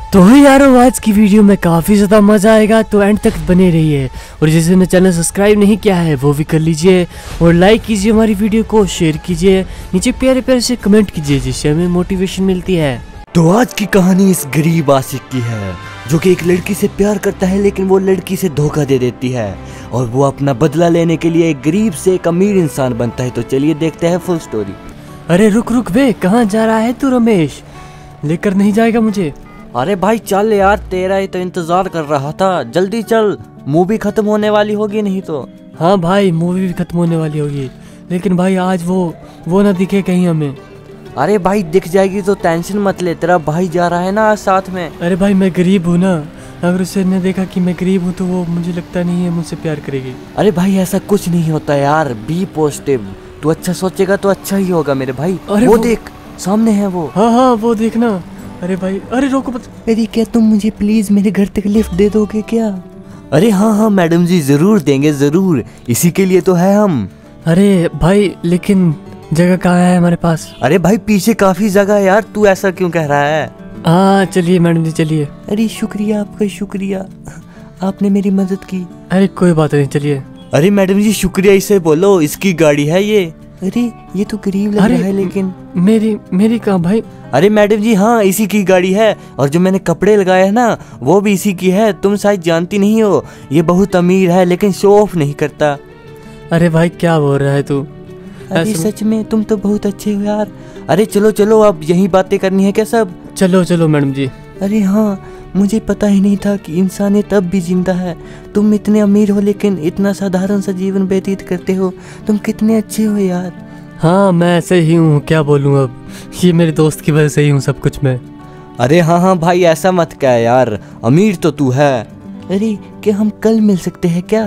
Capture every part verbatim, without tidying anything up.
तो यारो आज की वीडियो में काफ़ी ज़्यादा मज़ा आएगा, तो एंड तक बने रहिए। और जिसने चैनल सब्सक्राइब नहीं किया है वो भी कर लीजिए और लाइक कीजिए, हमारी वीडियो को शेयर कीजिए, नीचे प्यारे प्यारे से कमेंट कीजिए जिससे हमें मोटिवेशन मिलती है। तो आज की कहानी इस गरीब आशिक की है जो कि एक लड़की से प्यार करता है, लेकिन वो लड़की से धोखा दे देती है और वो अपना बदला लेने के लिए एक गरीब से एक अमीर इंसान बनता है। तो चलिए देखते हैं फुल स्टोरी। अरे रुक रुक वे, कहाँ जा रहा है तू रमेश? लेकर नहीं जाएगा मुझे? अरे भाई चल यार, तेरा ही तो इंतजार कर रहा था, जल्दी चल, मूवी खत्म होने वाली होगी नहीं तो। हाँ भाई, मूवी भी खत्म होने वाली होगी, लेकिन भाई आज वो वो ना दिखे कहीं हमें। अरे भाई दिख जाएगी तो टेंशन मत ले, तेरा भाई जा रहा है ना आज साथ में। अरे भाई मैं गरीब हूँ ना, अगर उसे ने देखा कि मैं गरीब हूँ तो वो मुझे लगता नहीं है मुझसे प्यार करेगी। अरे भाई ऐसा कुछ नहीं होता यार, बी पॉजिटिव, तू अच्छा सोचेगा तो अच्छा ही होगा मेरे भाई। अरे वो, वो देख सामने है वो। हाँ हाँ वो देखना। अरे भाई अरे रोको मत। अरे क्या तुम मुझे प्लीज मेरे घर तक लिफ्ट दे दोगे क्या? अरे हाँ हाँ मैडम जी जरूर देंगे, जरूर, इसी के लिए तो है हम। अरे भाई लेकिन जगह कहाँ है हमारे पास? अरे भाई पीछे काफी जगह है यार, तू ऐसा क्यों कह रहा है? हाँ चलिए मैडम जी चलिए। अरे शुक्रिया आपका, शुक्रिया, आपने मेरी मदद की। अरे कोई बात नहीं चलिए। अरे मैडम जी शुक्रिया इसे बोलो, इसकी गाड़ी है ये। अरे ये तो गरीब लग रहा है लेकिन। मेरी मेरी कहाँ भाई? अरे मैडम जी हाँ इसी की गाड़ी है, और जो मैंने कपड़े लगाए हैं ना वो भी इसी की है। तुम शायद जानती नहीं हो, ये बहुत अमीर है लेकिन शो ऑफ नहीं करता। अरे भाई क्या बोल रहा है तू? अरे सच में तुम तो बहुत अच्छे हो यार। अरे चलो चलो, अब यही बातें करनी है क्या सब? चलो चलो मैडम जी। अरे हाँ, मुझे पता ही नहीं था कि इंसानियत अब भी जिंदा है। तुम इतने अमीर हो लेकिन इतना साधारण सा जीवन व्यतीत करते हो, तुम कितने अच्छे हो यार। हाँ मैं ऐसे ही हूँ, क्या बोलूँ अब, ये मेरे दोस्त की वजह से ही हूँ सब कुछ मैं। अरे हाँ हाँ भाई ऐसा मत कह यार, अमीर तो तू है। अरे क्या हम कल मिल सकते हैं क्या?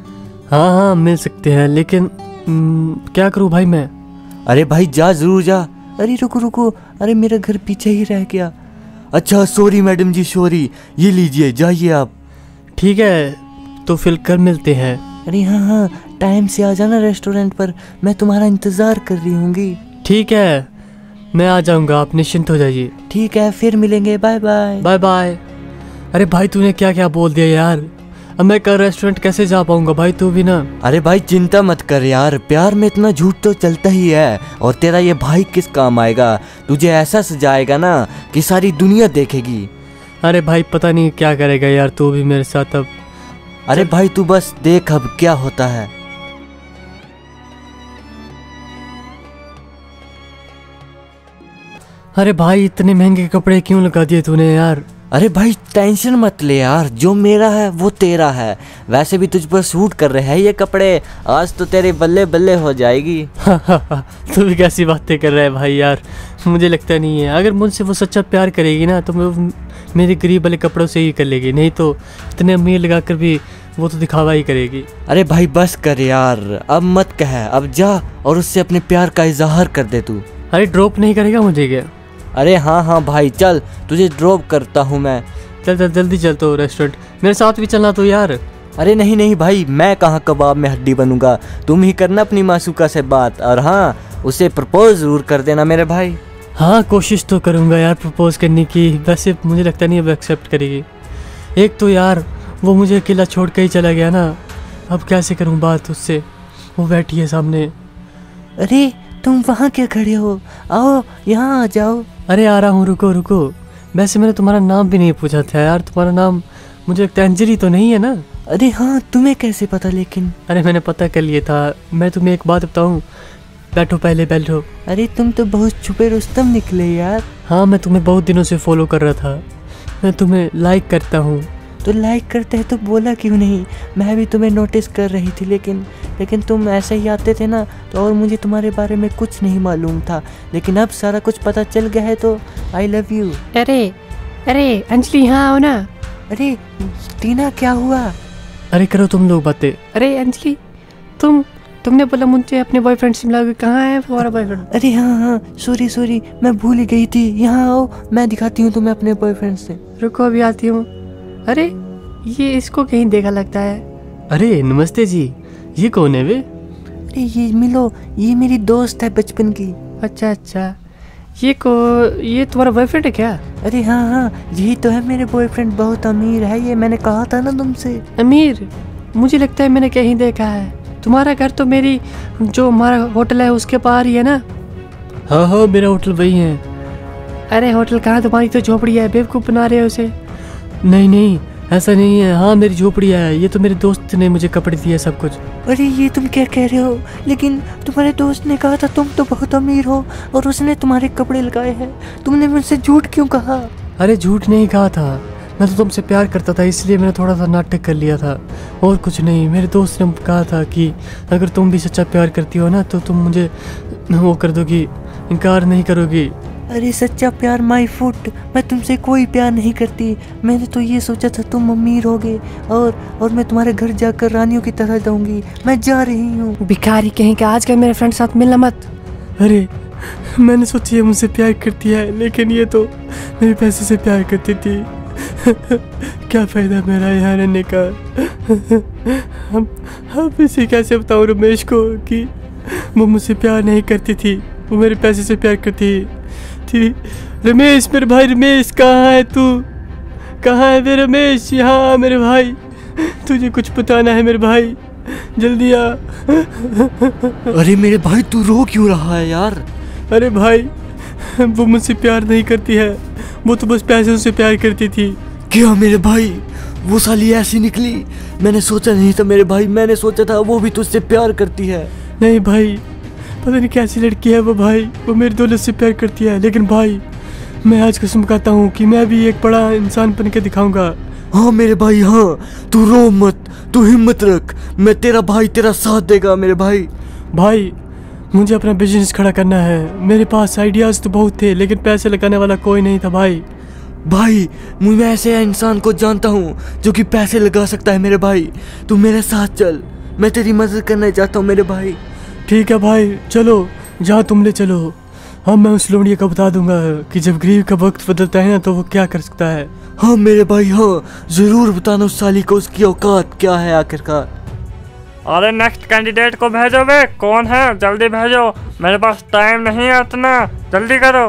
हाँ हाँ मिल सकते हैं, लेकिन न, क्या करूँ भाई मैं? अरे भाई जा, जरूर जा। अरे रुको रुको, अरे मेरा घर पीछे ही रह गया। अच्छा सॉरी मैडम जी, सॉरी, ये लीजिए, जाइए आप। ठीक है तो फिर कल मिलते हैं। अरे हाँ हाँ टाइम से आ जाना रेस्टोरेंट पर, मैं तुम्हारा इंतजार कर रही होंगी। ठीक है मैं आ जाऊंगा, आप निश्चिंत हो जाइए। ठीक है फिर मिलेंगे, बाय बाय। Bye bye. अरे भाई तूने क्या क्या बोल दिया यार, अब मैं कल रेस्टोरेंट कैसे जा पाऊंगा भाई, तू भी ना। अरे भाई चिंता मत कर यार, प्यार में इतना झूठ तो चलता ही है, और तेरा ये भाई किस काम आएगा, तुझे ऐसा सजाएगा ना कि सारी दुनिया देखेगी। अरे भाई पता नहीं क्या करेगा यार तू भी मेरे साथ अब। अरे भाई तू बस देख अब क्या होता है। अरे भाई इतने महंगे कपड़े क्यों लगा दिए तूने यार? अरे भाई टेंशन मत ले यार, जो मेरा है वो तेरा है, वैसे भी तुझ पर सूट कर रहे हैं ये कपड़े, आज तो तेरे बल्ले बल्ले हो जाएगी। तू भी कैसी बातें कर रहा है भाई यार, मुझे लगता नहीं है, अगर मुझसे वो सच्चा प्यार करेगी ना तो मैं मेरे गरीब वाले कपड़ों से ही कर लेगी, नहीं तो इतने अमीर लगा कर भी वो तो दिखावा ही करेगी। अरे भाई बस कर यार, अब मत कह, अब जा और उससे अपने प्यार का इजहार कर दे तू। अरे ड्रॉप नहीं करेगा मुझे क्या? अरे हाँ हाँ भाई चल, तुझे ड्रॉप करता हूँ मैं। चल चल जल्दी चल तो रेस्टोरेंट, मेरे साथ भी चलना तो यार। अरे नहीं नहीं भाई, मैं कहाँ कबाब में हड्डी बनूंगा, तुम ही करना अपनी मासूका से बात, और हाँ उसे प्रपोज जरूर कर देना मेरे भाई। हाँ कोशिश तो करूँगा यार प्रपोज करने की, वैसे मुझे लगता नहीं है वो एक्सेप्ट करेगी। एक तो यार वो मुझे अकेला छोड़ के ही चला गया ना, अब कैसे करूँ बात उससे, वो बैठी है सामने। अरे तुम वहाँ क्या खड़े हो, आओ यहाँ आ जाओ। अरे आ रहा हूँ, रुको रुको, वैसे मैंने तुम्हारा नाम भी नहीं पूछा था यार, तुम्हारा नाम मुझे लगता है अंजलि तो नहीं है ना? अरे हाँ तुम्हें कैसे पता लेकिन? अरे मैंने पता कर लिया था। मैं तुम्हें एक बात बताऊँ, बैठो पहले बैठो। अरे तुम तो बहुत छुपे रुस्तम निकले यार। हाँ मैं तुम्हें बहुत दिनों से फॉलो कर रहा था, मैं तुम्हें लाइक करता हूँ। तो लाइक करते हैं तो बोला क्यों नहीं? मैं भी तुम्हें नोटिस कर रही थी, लेकिन लेकिन तुम ऐसे ही आते थे ना, तो और मुझे तुम्हारे बारे में कुछ नहीं मालूम था, लेकिन अब सारा कुछ पता चल गया है, तो आई लव यू। अरे अरे अंजलि यहाँ आओ ना। अरे टीना क्या हुआ? अरे करो तुम लोग बातें। अरे अंजलि तुम तुमने बोला मुझे अपने बॉयफ्रेंड से मिलाओगे, कहाँ है तुम्हारा बॉयफ्रेंड? अरे हाँ हाँ सॉरी सॉरी, मैं भूल ही गई थी, यहाँ आओ मैं दिखाती हूँ तुम्हें अपने बॉयफ्रेंड से। रुको अभी आती हूँ। अरे ये इसको कहीं देखा लगता है। अरे नमस्ते जी, ये कौन है वे? अरे ये मिलो, ये मेरी दोस्त है बचपन की। अच्छा अच्छा, ये को ये तुम्हारा बॉयफ्रेंड है क्या? अरे हाँ हाँ, यही तो है मेरे बॉयफ्रेंड, बहुत अमीर है ये, मैंने कहा था ना तुमसे। अमीर? मुझे लगता है मैंने कहीं देखा है। तुम्हारा घर तो मेरी जो हमारा होटल है उसके बाहर ही है ना? हाँ हाँ, मेरा होटल वही है। अरे होटल कहाँ, तुम्हारी तो झोपड़ी है, बेवकूफ़ बना रहे हो उसे। नहीं नहीं, ऐसा नहीं है। हाँ मेरी झोपड़ी है, ये तो मेरे दोस्त ने मुझे कपड़े दिए सब कुछ। अरे ये तुम क्या कह रहे हो? लेकिन तुम्हारे दोस्त ने कहा था तुम तो बहुत अमीर हो और उसने तुम्हारे कपड़े लगाए हैं, तुमने मुझसे झूठ क्यों कहा? अरे झूठ नहीं कहा था, मैं तो तुमसे प्यार करता था इसलिए मैंने थोड़ा सा नाटक कर लिया था, और कुछ नहीं। मेरे दोस्त ने कहा था कि अगर तुम भी सच्चा प्यार करती हो ना तो तुम मुझे वो कर दोगी, इनकार नहीं करोगी। अरे सच्चा प्यार माय फुट, मैं तुमसे कोई प्यार नहीं करती। मैंने तो ये सोचा था तुम अमीर होगे और और मैं तुम्हारे घर जाकर रानियों की तरह जाऊंगी। मैं जा रही हूँ। भिखारी कहीं का, आजकल मेरे फ्रेंड साथ मिलना मत। अरे मैंने सोची है मुझसे प्यार करती है, लेकिन ये तो मेरे पैसे से प्यार करती थी। क्या फायदा मेरा यहाँ रहने का। हम हम इसे कैसे बताऊँ रमेश को कि वो मुझसे प्यार नहीं करती थी, वो मेरे पैसे से प्यार करती थी। रमेश, मेरे भाई रमेश, कहाँ है तू? कहाँ है मेरे रमेश? यहाँ मेरे भाई, तुझे कुछ बताना है मेरे भाई, जल्दी आ। अरे मेरे भाई तू रो क्यों रहा है यार? अरे भाई, वो मुझसे प्यार नहीं करती है, वो तो बस पैसों से प्यार करती थी। क्या मेरे भाई, वो साली ऐसी निकली? मैंने सोचा नहीं था मेरे भाई, मैंने सोचा था वो भी तुझसे प्यार करती है। नहीं भाई, पता नहीं कैसी लड़की है वो भाई, वो मेरी दौलत से प्यार करती है। लेकिन भाई मैं आज कसम खाता हूँ कि मैं भी एक बड़ा इंसान बन के दिखाऊंगा। हाँ मेरे भाई हाँ, तू रो मत, तू हिम्मत रख, मैं तेरा भाई, तेरा साथ देगा मेरे भाई। भाई मुझे अपना बिजनेस खड़ा करना है, मेरे पास आइडियाज़ तो बहुत थे लेकिन पैसे लगाने वाला कोई नहीं था भाई। भाई मैं ऐसे इंसान को जानता हूँ जो कि पैसे लगा सकता है मेरे भाई, तू मेरे साथ चल, मैं तेरी मदद करना चाहता हूँ मेरे भाई। ठीक है भाई, चलो जहाँ तुम ले चलो। हाँ मैं उस लोमड़िया को बता दूंगा कि जब गरीब का वक्त बदलता है ना तो वो क्या कर सकता है। हाँ मेरे भाई हाँ, जरूर बताना उस साली को उसकी औकात क्या है आखिरकार। अरे नेक्स्ट कैंडिडेट को भेजो बे, कौन है? जल्दी भेजो, मेरे पास टाइम नहीं है इतना, जल्दी करो।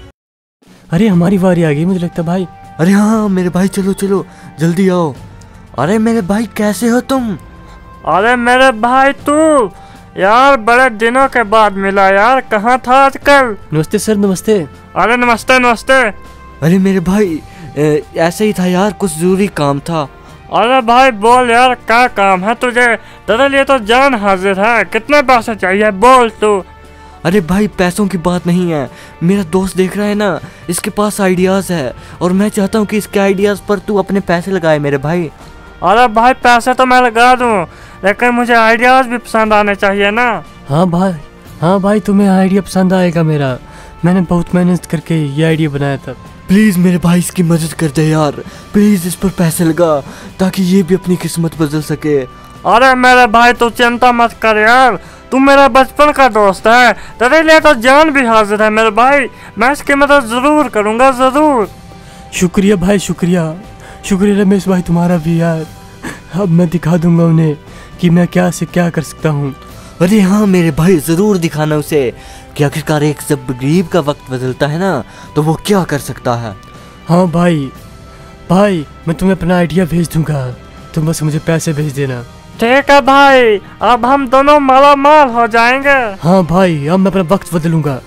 अरे हमारी बारी आ गई मुझे लगता है भाई। अरे हाँ मेरे भाई, चलो चलो जल्दी आओ। अरे मेरे भाई कैसे हो तुम? अरे मेरे भाई तू यार, बड़े दिनों के बाद मिला यार, कहाँ था आजकल? नमस्ते सर, नमस्ते। अरे नमस्ते नमस्ते। अरे मेरे भाई ए, ऐसे ही था यार, कुछ जरूरी काम था। अरे भाई बोल यार, क्या काम है तुझे? तेरे लिए तो जान हाजिर है, कितने पैसे चाहिए बोल तू। अरे भाई पैसों की बात नहीं है, मेरा दोस्त देख रहा है ना, इसके पास आइडियाज़ है और मैं चाहता हूँ कि इसके आइडियाज़ पर तू अपने पैसे लगाए मेरे भाई। अरे भाई पैसे तो मैं लगा दूँ, लेकिन मुझे आइडियाज़ भी पसंद आने चाहिए ना। हाँ भाई, हाँ भाई तुम्हें आइडिया पसंद आएगा मेरा, मैंने बहुत मेहनत करके ये आइडिया बनाया था। प्लीज़ मेरे भाई इसकी मदद कर दे यार, प्लीज़ इस पर पैसे लगा ताकि ये भी अपनी किस्मत बदल सके। अरे मेरे भाई तू चिंता मत कर यार, तू मेरा बचपन का दोस्त है, तेरे लिए तो जान भी हाजिर है मेरे भाई, मैं इसकी मदद ज़रूर करूँगा ज़रूर। शुक्रिया भाई, शुक्रिया शुक्रिया रमेश भाई तुम्हारा भी यार। अब मैं दिखा दूंगा उन्हें कि मैं क्या से क्या कर सकता हूँ। अरे हाँ मेरे भाई, ज़रूर दिखाना उसे कि आखिरकार एक जब गरीब का वक्त बदलता है ना तो वो क्या कर सकता है। हाँ भाई, भाई मैं तुम्हें अपना आइडिया भेज दूंगा, तुम बस मुझे पैसे भेज देना। ठीक है भाई, अब हम दोनों माला माल हो जाएंगे। हाँ भाई, अब मैं अपना वक्त बदलूंगा।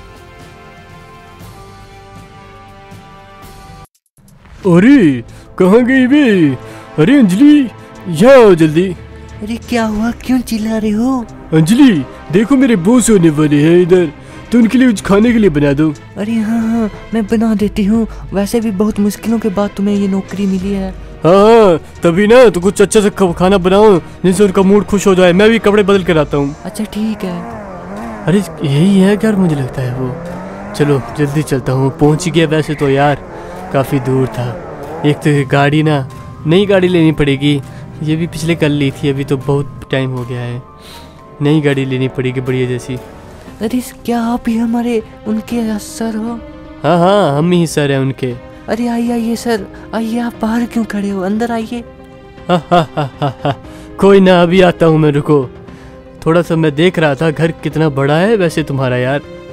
अरे कहाँ गई बे? अरे अंजलि, यहाँ आओ जल्दी। अरे क्या हुआ, क्यों चिल्ला रहे हो? अंजलि देखो मेरे बॉस होने वाले हैं इधर, तो उनके लिए कुछ खाने के लिए बना दो। अरे हाँ हाँ मैं बना देती हूँ, वैसे भी बहुत मुश्किलों के बाद तुम्हें ये नौकरी मिली है। हाँ तभी ना, तो कुछ अच्छा सा खाना बनाओ जिससे उनका मूड खुश हो जाए। मैं भी कपड़े बदल कर आता हूँ। अच्छा ठीक है। अरे यही है घर, मुझे लगता है वो। चलो जल्दी चलता हूँ, पहुँच गया वैसे तो यार, काफ़ी दूर था। एक तो गाड़ी ना, नई गाड़ी लेनी पड़ेगी, ये भी पिछले कल ली थी, अभी तो बहुत टाइम हो गया है, नई गाड़ी लेनी पड़ेगी बढ़िया जैसी। अरे क्या आप ही हमारे उनके सर हो? हाँ हाँ हम ही सर हैं उनके। अरे आइए आइए सर, आइए, आप बाहर क्यों खड़े हो, अंदर आइए। हा हा हा हा हा, कोई ना अभी आता हूँ मैं, रुको। थोड़ा सा मैं देख रहा था घर कितना बड़ा है वैसे तुम्हारा यार।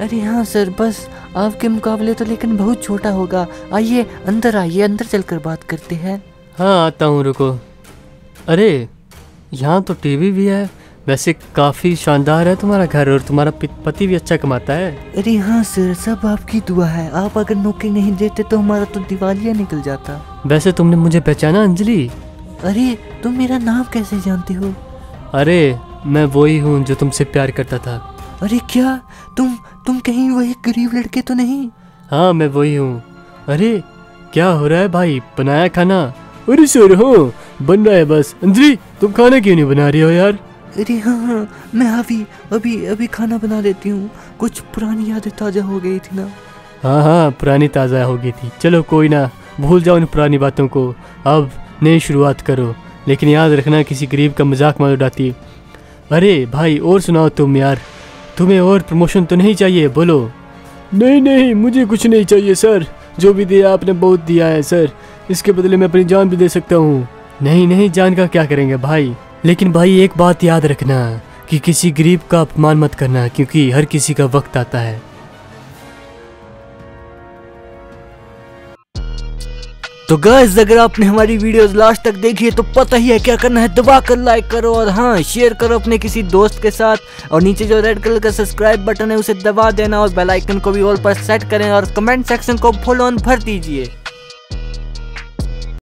अरे हाँ सर, बस आपके मुकाबले तो लेकिन बहुत छोटा होगा। आइए अंदर आइए, अंदर चलकर बात करते हैं। हाँ आता हूँ, रुको। अरे यहाँ तो टीवी भी है। वैसे काफ़ी शानदार है तुम्हारा घर, और तुम्हारा पति भी अच्छा कमाता है। अरे हाँ सर, सब आपकी दुआ है। आप अगर नौकरी नहीं देते तो हमारा तो दिवालिया निकल जाता। वैसे तुमने मुझे पहचाना अंजलि? अरे तुम मेरा नाम कैसे जानते हो? अरे मैं वही हूँ जो तुमसे प्यार करता था। अरे क्या तुम तुम कहीं वही गरीब लड़के तो नहीं? हाँ मैं वही हूँ। अरे क्या हो रहा है भाई, बनाया खाना? अरे सर हाँ बन रहा है बस। अंजलि तुम खाना क्यों नहीं बना रही हो यार? अरे हाँ हाँ मैं अभी अभी अभी खाना बना देती हूँ। कुछ पुरानी यादें ताज़ा हो गई थी ना। हाँ हाँ पुरानी ताज़ा हो गई थी। चलो कोई ना, भूल जाओ उन पुरानी बातों को, अब नई शुरुआत करो। लेकिन याद रखना किसी गरीब का मजाक मत उड़ाती। अरे भाई और सुनाओ तुम यार, तुम्हें और प्रमोशन तो नहीं चाहिए? बोलो। नहीं नहीं मुझे कुछ नहीं चाहिए सर, जो भी दिया आपने बहुत दिया है सर, इसके बदले में अपनी जान भी दे सकता हूँ। नहीं नहीं जान का क्या करेंगे भाई, लेकिन भाई एक बात याद रखना कि किसी गरीब का अपमान मत करना, क्योंकि हर किसी का वक्त आता है। तो गाइस अगर आपने हमारी वीडियोस लास्ट तक देखी है तो पता ही है क्या करना है, दबा कर लाइक करो और हाँ शेयर करो अपने किसी दोस्त के साथ। और नीचे जो रेड कलर का सब्सक्राइब बटन है उसे दबा देना और बेल आइकन को भी ऑल पर सेट करें और कमेंट सेक्शन को फुल ऑन भर दीजिए।